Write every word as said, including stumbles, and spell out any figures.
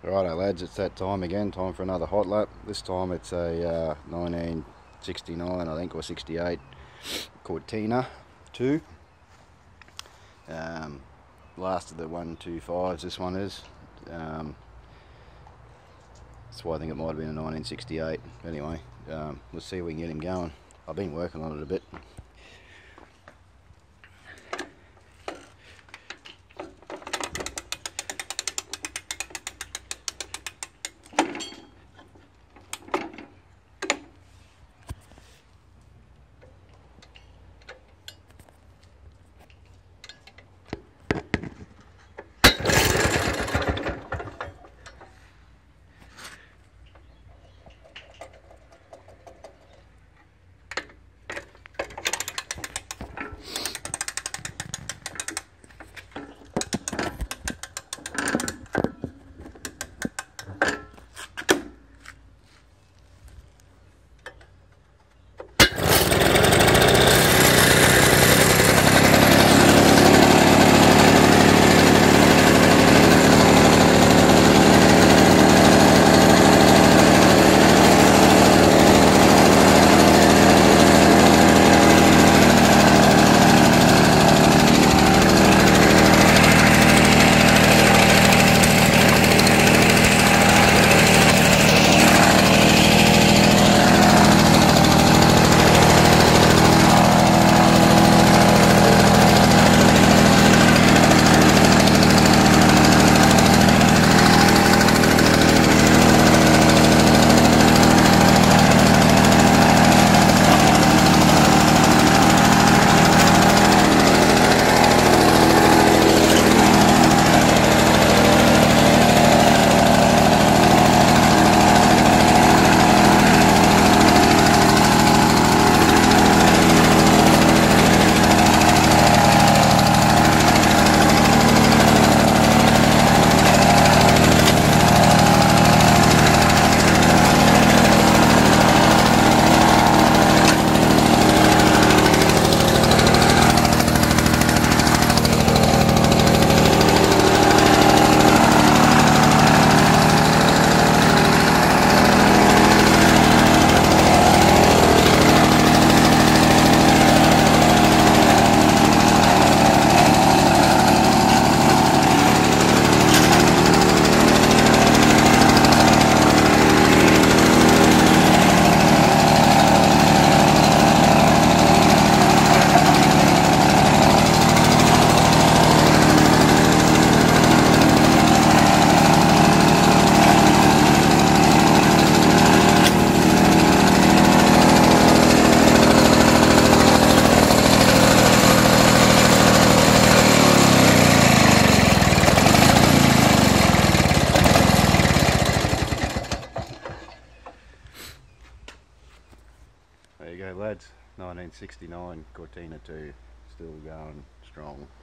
Righto lads, it's that time again, time for another hot lap. This time it's a uh, nineteen sixty-nine I think, or sixty-eight Cortina two. Um, last of the one two fives this one is. Um, that's why I think it might have been a nineteen sixty-eight. Anyway, um, let's see if we can get him going. I've been working on it a bit. There you go lads, nineteen sixty-nine Cortina two, still going strong.